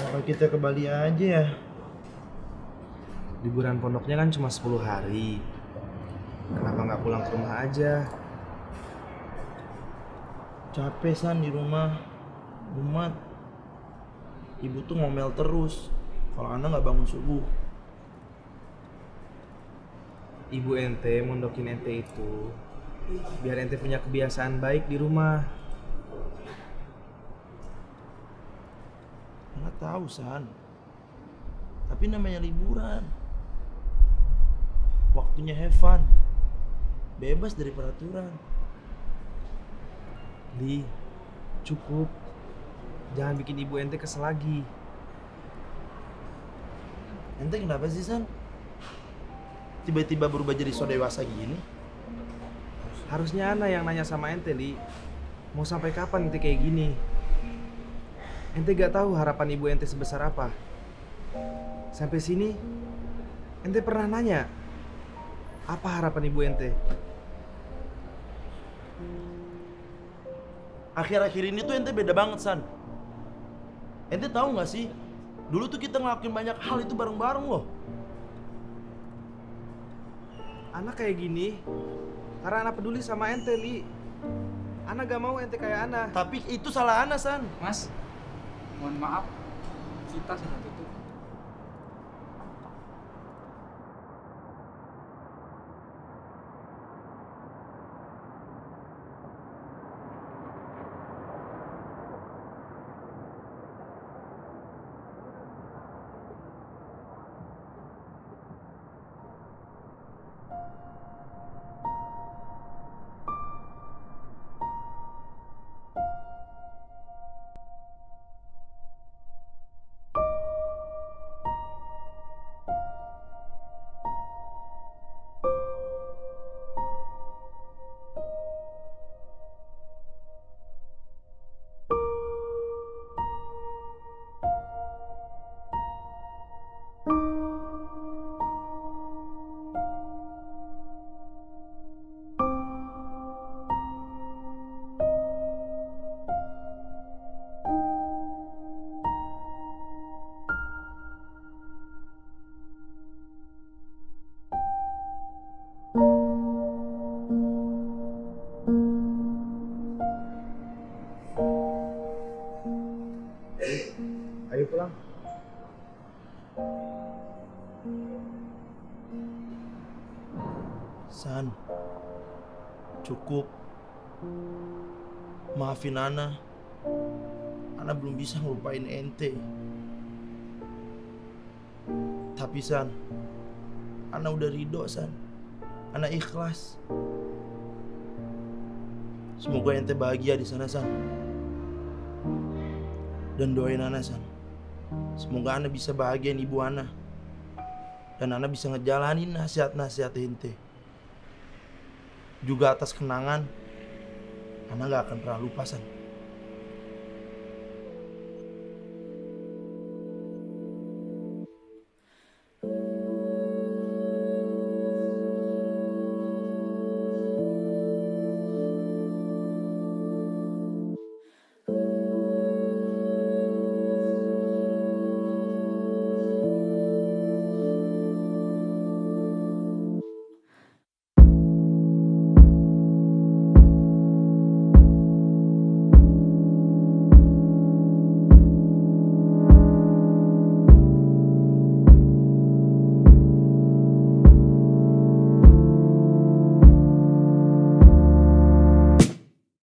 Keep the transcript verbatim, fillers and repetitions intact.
Apa kita ke Bali aja ya? Liburan pondoknya kan cuma sepuluh hari. Kenapa nggak pulang ke rumah aja? Capek San di rumah. Umat. Ibu tuh ngomel terus kalau Ana nggak bangun subuh. Ibu ente mondokin ente itu biar ente punya kebiasaan baik di rumah. Nggak tahu San. Tapi namanya liburan. Waktunya have fun. Bebas dari peraturan. Li, cukup. Jangan bikin ibu ente kesel lagi. Ente kenapa sih San? Tiba-tiba berubah jadi so dewasa gini? Harusnya Ana yang nanya sama ente, Li. Mau sampai kapan ente kayak gini? Ente gak tahu harapan ibu ente sebesar apa. Sampai sini, ente pernah nanya apa harapan ibu ente? Akhir-akhir ini tuh ente beda banget San. Ente tahu nggak sih? Dulu tuh kita ngelakuin banyak hal itu bareng-bareng loh. Ana kayak gini karena Ana peduli sama ente, Li. Ana gak mau ente kayak Ana. Tapi itu salah Ana San. Mas, mohon maaf, kita sudah tutup. Ayo pulang. San, cukup. Maafin Ana. Ana belum bisa ngelupain ente. Tapi San, Ana udah ridho San. Ana ikhlas. Semoga ente bahagia di sana San. Dan doain Ana San. Semoga Ana bisa bahagiain ibu Ana. Dan Ana bisa ngejalanin nasihat-nasihat ente. Juga atas kenangan, Ana gak akan pernah lupa San.